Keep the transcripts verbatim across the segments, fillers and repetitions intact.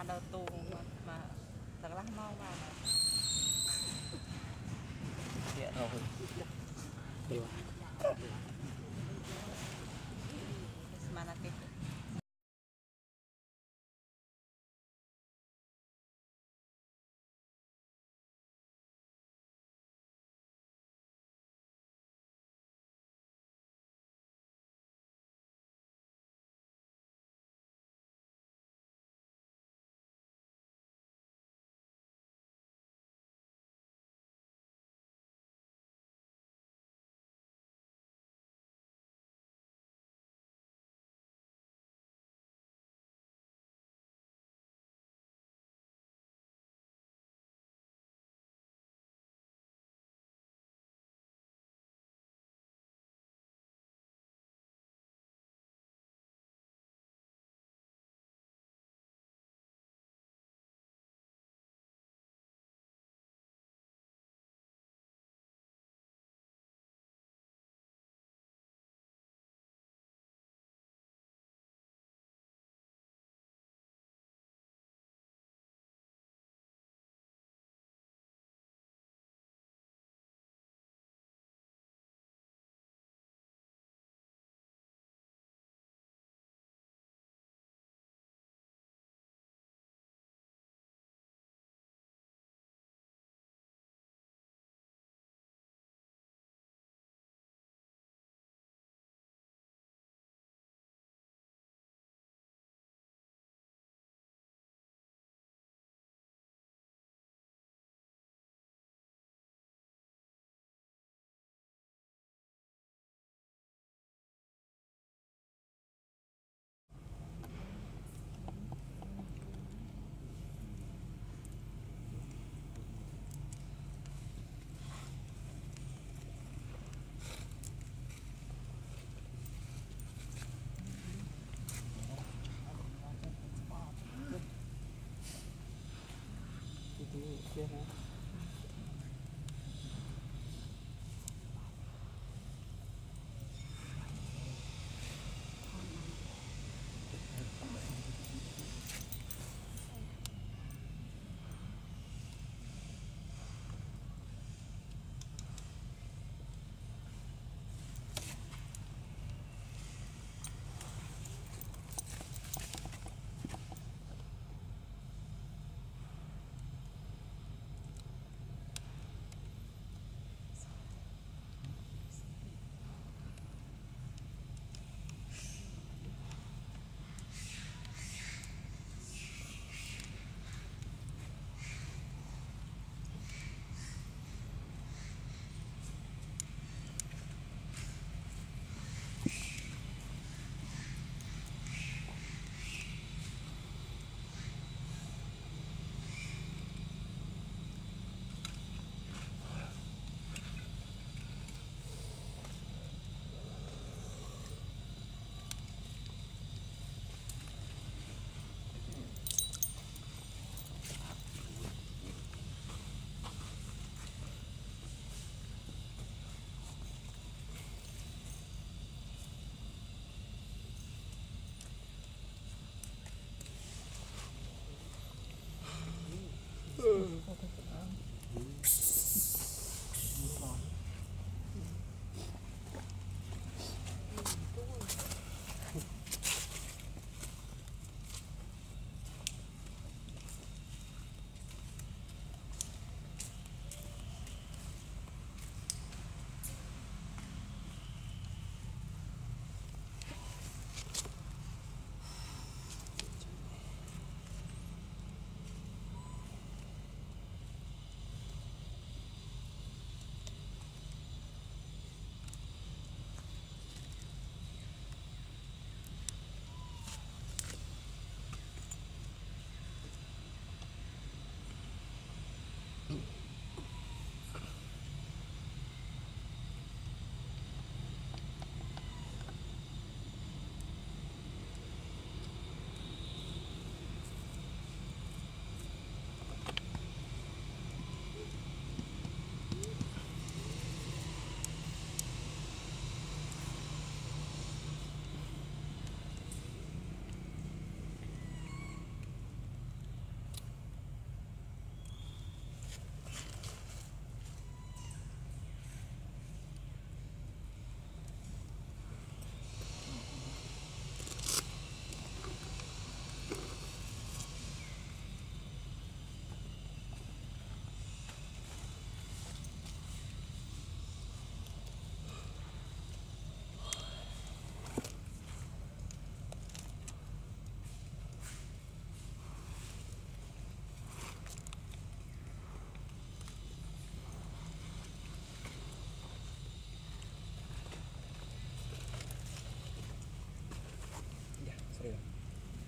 បានដល់ទូមកមកកន្លះម៉ោងបានទៀតអូយស្មានតែគេ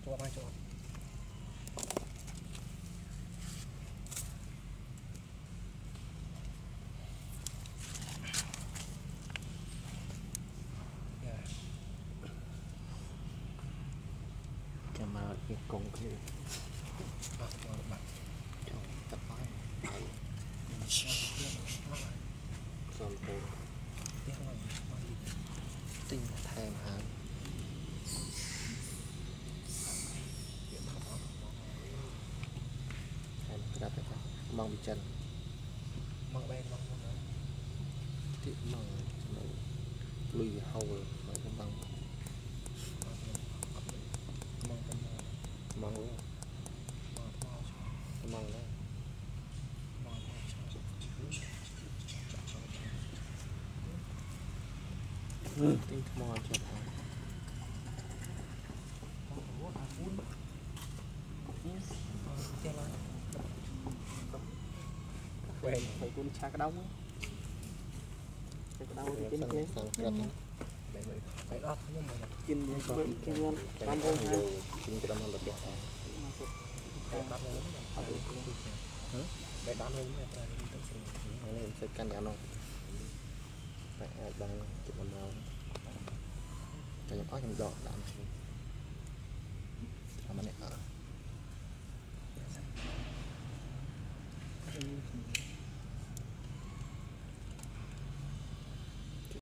chua bao chua cho mà cái con kia bạc bạc trong tập bài xong rồi tinh thèm hàng thèm đặt cái mong bị chân mong bên mong mong tiệm mong lùi hầu mà cái bằng mong bên mong luôn mong mong đấy tinh mong cho thằng quen phải cuốn cha cái đóng cái đau thì trên kia phải đo nhưng mà trên bên kia ngon làm thôi ha trên cái đóng là đẹp phải đo luôn phải đo luôn nên sẽ căn cả nó phải bằng chụp làm nào cho những có trong đỏ làm